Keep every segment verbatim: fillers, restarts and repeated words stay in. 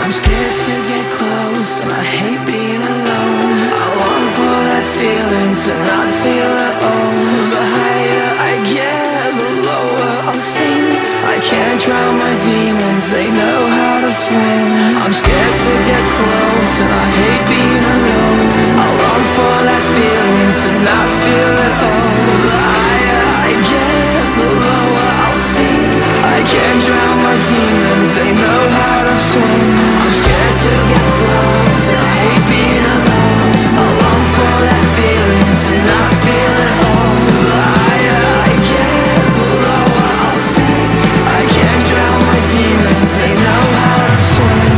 I'm scared to get close, and I hate being alone. I long for that feeling to not feel at all. The higher I get, the lower I'll sink. I can't drown my demons, they know how to swim. I'm scared to get close, and I hate being alone. I long for that feeling to not feel at all. The higher I get, the lower I'll sink. I can't drown my demons, they know how to swim. I'm scared to get close, and I hate being alone. I long for that feeling to not feel at all. The higher I get, the lower I'll sink. I can't drown my demons, they know how to swim.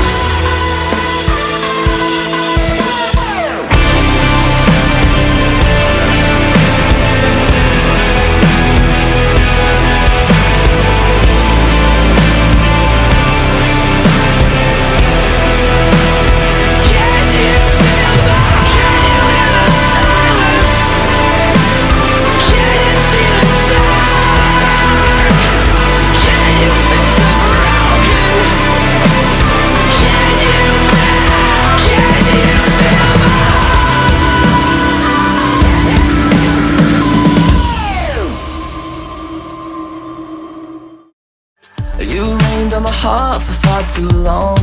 You rained on my heart for far too long.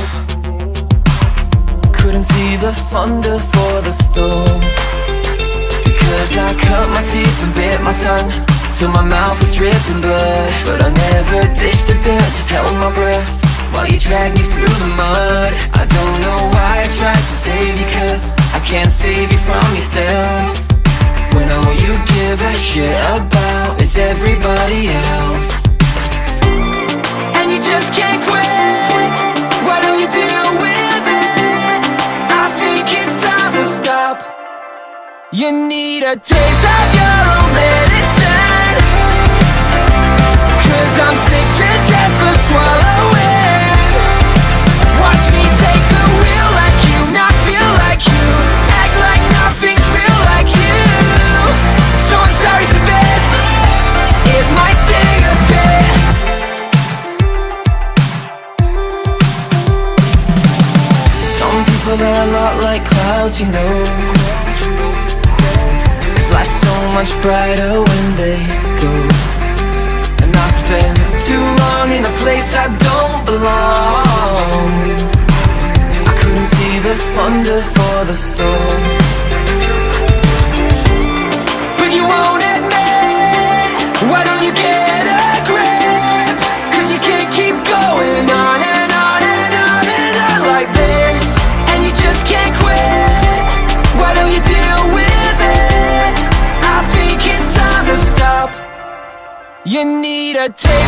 Couldn't see the thunder for the storm, because I cut my teeth and bit my tongue till my mouth was dripping blood. But I never dished the dirt, just held my breath while you dragged me through the mud. I don't know why I tried to save you, cause I can't save you from yourself. When all you give a shit about is everybody else. You just can't quit, why don't you deal with it? I think it's time to stop. You need a taste of your own medicine, cause I'm sick to death of swallowing. Watch me take the wheel like you, not feel like you, act like nothing's real like you. So I'm sorry for this, it might sting a bit. People, they're a lot like clouds, you know, cause life's so much brighter when they go. And I spend too long in a place I don't belong. I couldn't see the thunder for the storm, but you won't admit, why don't you get a grip? Cause you can't keep going on and on and on and on like this. Just can't quit, why don't you deal with it? I think it's time to stop. You need a taste